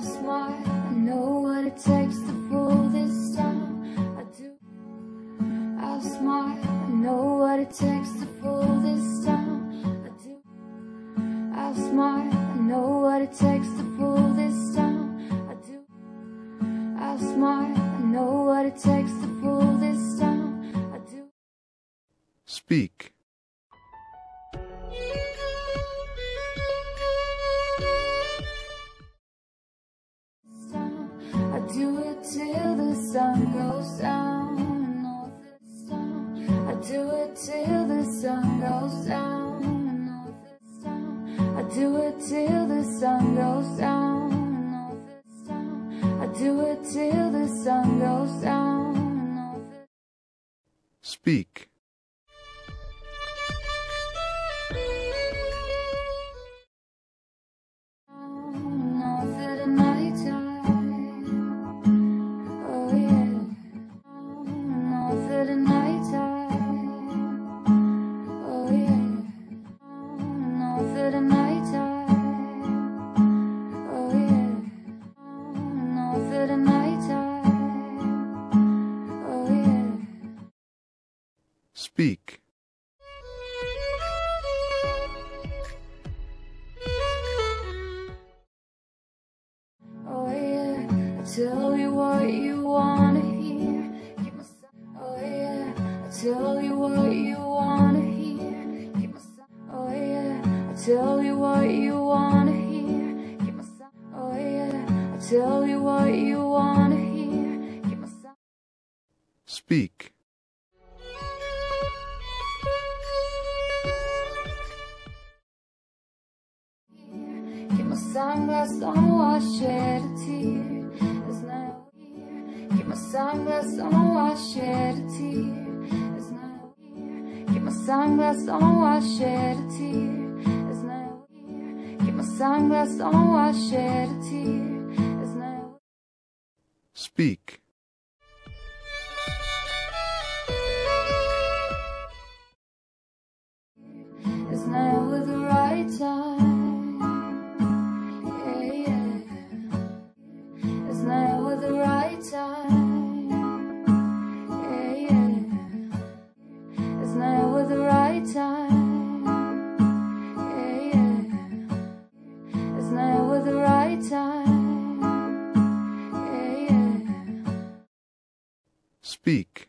smile, I know what it takes to fool this town. I do. I'll smile, I know what it takes to fool this town. I do. I'll smile, I know what it takes to fool this town. I do. I'll smile, I know what it takes to fool this town. I do. Speak. I do it till the sun goes down. All this town. I do it till the sun goes down. All this town. I do it till the sun goes down. All this town. I do it till the sun goes down. All this. Speak. All through the nighttime. Oh yeah. All through the nighttime. Oh yeah. All through the nighttime. Oh yeah. All through the nighttime. Oh yeah. Speak. Oh yeah, I tell you what you wanna hear. Keep my oh yeah, I tell you what you wanna hear. Keep my oh yeah, I tell you what you wanna hear. Keep my oh yeah, I tell you what you wanna hear. Keep my Speak. keep my sunglasses on while I shed a tear. It's not here. Keep my sunglasses on while I shed a tear. It's not here. Keep my sunglasses on while I shed a tear. It's not here. Keep my sunglasses on while I shed a tear. It's not. Speak. It's never the right time. It's never the right time. Yeah, yeah. It's never the right time. Yeah, yeah. It's never the right time. Yeah, yeah. Speak.